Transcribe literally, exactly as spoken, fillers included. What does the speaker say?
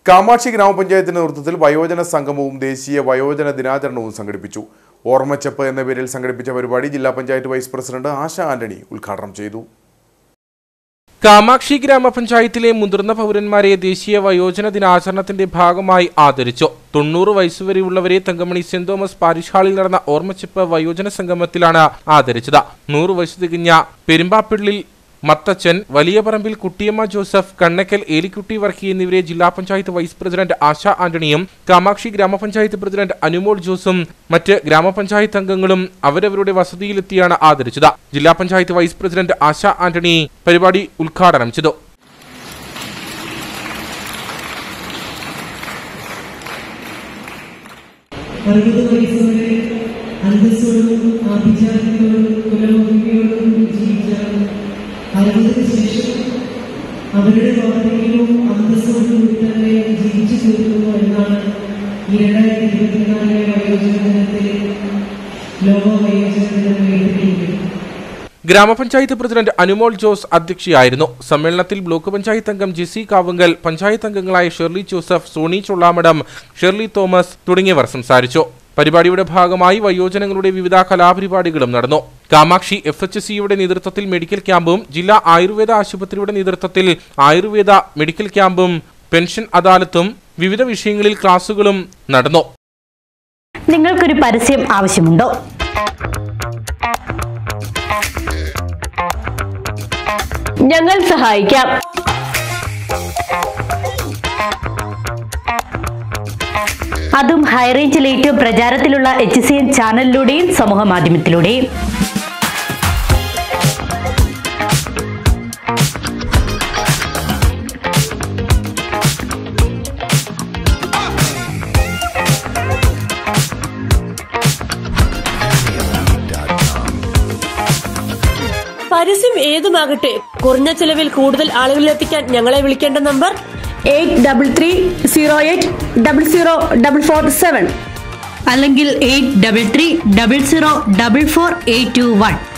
കാമാക്ഷി ഗ്രാമപഞ്ചായത്തിന്റെ നേതൃത്വത്തിൽ വയോജന സംഗമവും ദേശീയ വയോജന ദിനാചരണവും സംഘടിപ്പിച്ചു. ഓർമ്മച്ചപ്പ് എന്ന പേരിൽ സംഘടിപ്പിച്ച പരിപാടി ജില്ലാ പഞ്ചായത്ത് വൈസ് പ്രസിഡന്റ് ആശ ആന്റണി ഉദ്ഘാടനം ചെയ്തു. കാമാക്ഷി ഗ്രാമപഞ്ചായത്തിലെ മുതിർന്ന പൗരന്മാരെ ദേശീയ വയോജന ദിനാചരണത്തിന്റെ ഭാഗമായി ആദരിച്ചു. തൊണ്ണൂറ് വയസ്സുവരെയുള്ളവരെ തങ്കമണി സെന്റ് തോമസ് പാരിഷ് ഹാളിൽ നടന്ന ഓർമ്മച്ചപ്പ് വയോജന സംഗമത്തിലാണ് ആദരിച്ചത്. നൂറ് വയസ്സ് തികഞ്ഞ പെരുമ്പാപ്പിള്ളിൽ മത്തച്ചൻ, വലിയ പറമ്പിൽ കുട്ടിയമ്മ ജോസഫ്, കണ്ണക്കൽ ഏലിക്കുട്ടി വർക്കി എന്നിവരെ ജില്ലാ പഞ്ചായത്ത് വൈസ് പ്രസിഡന്റ് ആശ ആന്റണിയും കാമാക്ഷി ഗ്രാമപഞ്ചായത്ത് പ്രസിഡന്റ് അനുമോൾ ജോസും മറ്റ് ഗ്രാമപഞ്ചായത്ത് അംഗങ്ങളും അവരവരുടെ വസതിയിലെത്തിയാണ് ആദരിച്ചത്. ജില്ലാ പഞ്ചായത്ത് വൈസ് പ്രസിഡന്റ് ആശ ആന്റണി പരിപാടി ഉദ്ഘാടനം ചെയ്തു. അതിനുശേഷം അവരുടെ പ്രവർത്തനവും അന്തസ്സോടും തന്നെ ജീവിച്ചു തീർക്കുന്നു എന്നാണ് ഈ രണ്ടായിരത്തി ഇരുപത്തിനാലിലെ വയോജന ദിനത്തിൽ ലോക വയോജന ദിനം ഉയർത്തിയിരിക്കുന്നത്. ഗ്രാമപഞ്ചായത്ത് പ്രസിഡന്റ് അനുമോൾ ജോസ് അധ്യക്ഷയായിരുന്നു. സമ്മേളനത്തിൽ ബ്ലോക്ക് പഞ്ചായത്ത് അംഗം ജെസി കാവുങ്കൽ, പഞ്ചായത്ത് അംഗങ്ങളായ Shirley Joseph, Sony Chollamadam, Shirley Thomas തുടങ്ങിയവർ സംസാരിച്ചു. പരിപാടിയുടെ ഭാഗമായി വയോജനങ്ങളുടെ വിവിധ കലാപരിപാടികളും നടന്നു. കാമാക്ഷി എഫ് എച്ച് സിയുടെ നേതൃത്വത്തിൽ മെഡിക്കൽ ക്യാമ്പും ജില്ലാ ആയുർവേദ ആശുപത്രിയുടെ നേതൃത്വത്തിൽ ആയുർവേദ മെഡിക്കൽ ക്യാമ്പും പെൻഷൻ അദാലത്തും വിവിധ വിഷയങ്ങളിൽ ക്ലാസുകളും നടന്നു. നിങ്ങൾക്കൊരു പരസ്യം ആവശ്യമുണ്ടോ? ഞങ്ങൾ സഹായിക്കാം. അതും ഹൈറേഞ്ചിൽ ഏറ്റവും പ്രചാരത്തിലുള്ള എച്ച് സി എൻ ചാനലിലൂടെയും സമൂഹ മാധ്യമത്തിലൂടെയും. പരസ്യം ഏതുമാകട്ടെ, കുറഞ്ഞ ചെലവിൽ കൂടുതൽ ആളുകളിലെത്തിക്കാൻ ഞങ്ങളെ വിളിക്കേണ്ട number eight double three zero eight double zero double four seven അല്ലെങ്കിൽ eight double three double zero double four eight two one.